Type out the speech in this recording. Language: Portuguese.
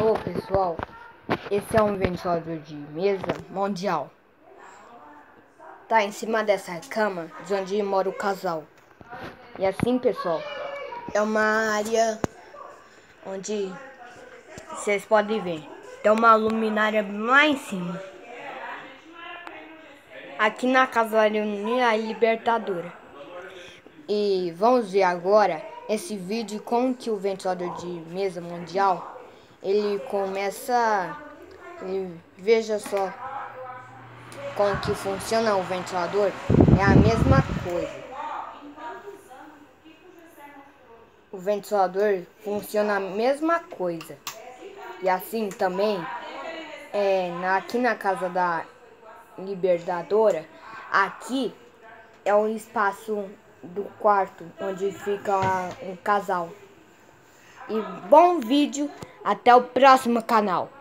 Alô pessoal, esse é um ventilador de mesa mundial. Tá em cima dessa cama de onde mora o casal. E assim pessoal, é uma área onde vocês podem ver, tem uma luminária lá em cima. Aqui na casa da Libertadora. E vamos ver agora esse vídeo com que o ventilador de mesa mundial ele começa. Veja só como que funciona o ventilador. É a mesma coisa. O ventilador funciona a mesma coisa. E assim também aqui na casa da Libertadora, aqui é o espaço do quarto onde fica um casal. E bom vídeo, até o próximo canal.